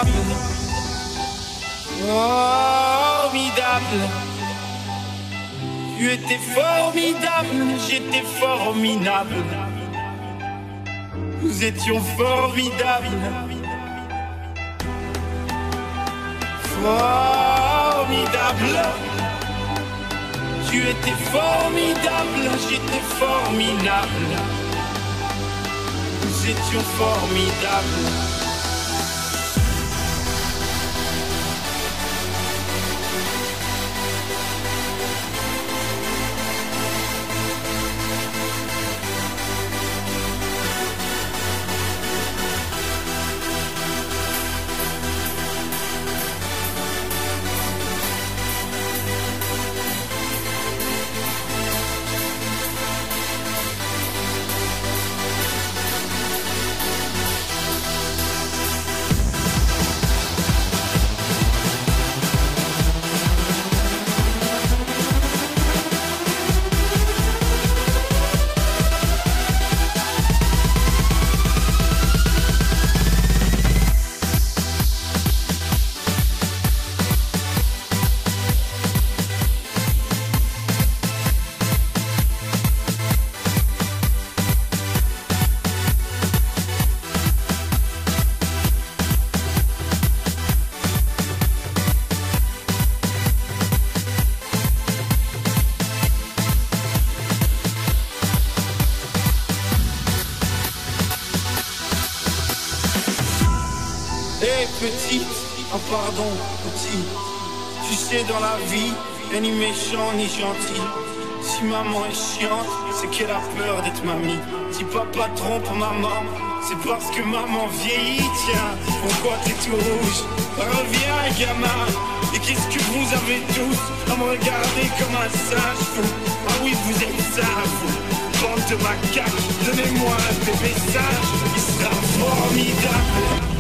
Formidable. Tu étais formidable, j'étais formidable. Nous étions formidables. Formidable. Tu étais formidable, j'étais formidable. Nous étions formidables. Hey petite, oh pardon petit. Tu sais dans la vie, y'a ni méchant ni gentil. Si maman est chiante, c'est qu'elle a peur d'être mamie. Si papa trompe maman, c'est parce que maman vieillit. Tiens, pourquoi t'es tout rouge? Reviens gamin. Et qu'est-ce que vous avez tous à me regarder comme un singe fou? Ah oui, vous êtes singe vous. Bande de macaques, donnez-moi un bébé sage, il sera formidable.